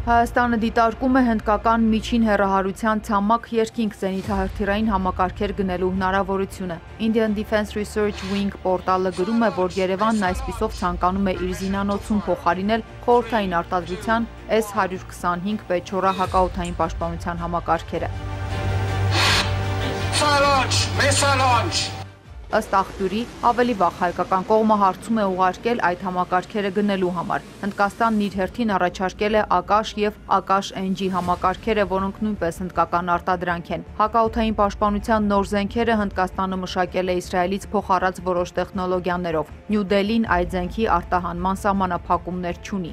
Հայաստանը դիտարկում է հնդկական միջին հեռահարության ցամաք երկինք զենիթահրթիռային համակարգեր գնելու հնարավորությունը։ Indian Defense Research Wing պորտալը գրում է, որ Երևանն այսպիսով ցանկանում է իր զինանոցում փոխարինել խորհրդային արտադրության S-125 Pechora հակաօդային պաշտպանության համակարգերը։ Ըստ աղբյուրի, ավելի վաղ հայկական կողմը հարցում է ուղարկել այդ համակարգերը գնելու համար։ Հնդկաստանն իր հերթին առաջարկել է Ակաշ և Ակաշ-NG համակարգերը, որոնք նույնպես հնդկական արտադրանք են։ Հակաօդային պաշտպանության նոր զենքերը Հնդկաստանը մշակել է Իսրայելից փոխառած որոշ տեխնոլոգիաներով։ Նյու Դելին այդ զենքի արտահանման սահմանափակումներ չունի։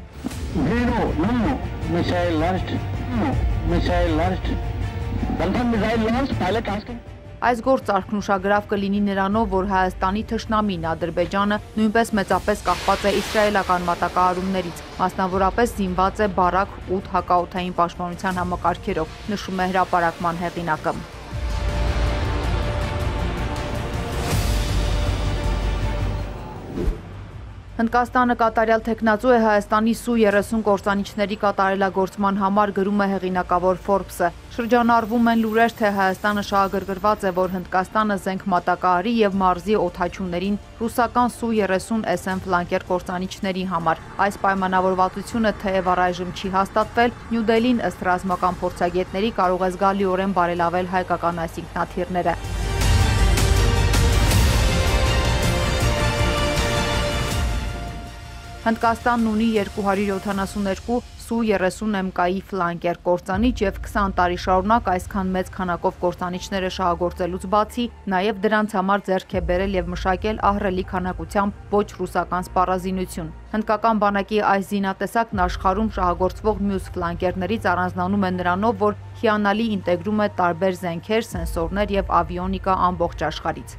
Այս գործ արքնուշագրավ կլինի նրանով, որ Հայաստանի թշնամին Ադրբեջանը նույնպես մեծապես կախված է իսրայելական մատակարարումներից, մասնավորապես զինված է Բարակ 8 հակաօդային պաշտպանության համակարգերով, նշում է հրապարակման հեղինակը։ Հնդկաստանը կատարյալ թեկնածու է Հայաստանի Su-30 կործանիչների կատարելագործման համար, գրում է հեղինակավոր Forbes-ը։ Շրջանառվում են լուրեր, թե Հայաստանը շահագրգռված է, որ Հնդկաստանը զենք մատակարարի և մարզի օդաչուներին ռուսական Su-30 SM ֆլանկեր կործանիչների համար։ Այս պայմանավորվածությունը թեև առայժմ չի հաստատվել, Նյու Դելին ըստ ռազմական փորձագետների կարող է զգալիորեն բարելավել հայկական այս ինքնաթիռները։ Հնդկաստանն ունի 272 Su-30 MK-ի ֆլանկեր կործանիչ և 20 տարի շարունակ այսքան մեծ քանակով կործանիչները շահագործելուց բացի, նաև դրանց համար ձեռք է բերել և մշակել ահռելի քանակությամբ ոչ ռուսական սպառազինություն։ Հնդկական բանակի այս զինատեսակն աշխարհում շահագործվող մյուս ֆլանկերներից առանձնանում է նրանով, որ հիանալի ինտեգրում է տարբեր զենքեր, սենսորներ և ավիոնիկա ամբողջ աշխարհից։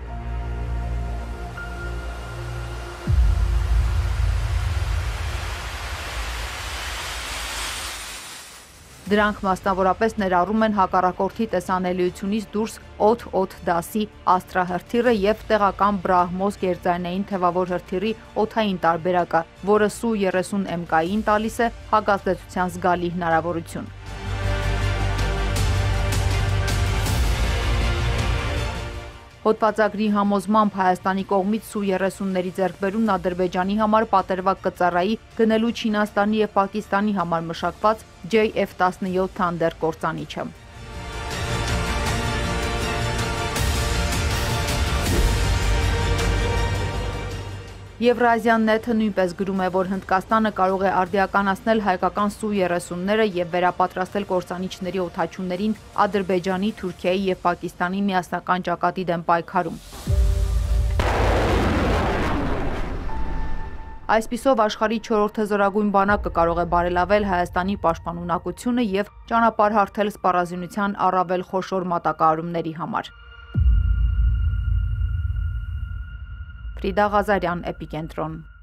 Դրանք մասնավորապես ներառում են հակառակորդի տեսանելիությունից դուրս օդ դասի Աստրա հրթիռը և տեղական Բրահմոս գերձայնային թևավոր հրթիռի օդային տարբերակը, որը Su-30 MK-ին տալիս է հակազդեցության զգալի հնարավորություն։ Հոդվածագրի համոզմամբ Հայաստանի կողմից Su-30-ների ձեռքբերումն Ադրբեջանի համար պատրվակ կծառայի գնելու Չինաստանի և Պակիստանի համար մշակված JF-17 Thunder կործանիչը։ Եվրազիան նեթը նույնպես գրում է, որ Հնդկաստանը կարող է արդիականացնել հայկական Su-30-ները և վերապատրաստել կործանիչների օդաչուներին Ադրբեջանի, Թուրքիայի և Պակիստանի միասնական ճակատի դեմ պայքարում։ Այսպիսով աշխարհի 4-րդ հզորագույն բանակը կարող է բարելավել Հայաստանի պաշտպանունակությունը և ճանապարհ հարթել սպառազինության առավել խոշոր մատակարարումների համար։ Ֆրիդա Ղազարյան, Էպիկենտրոն։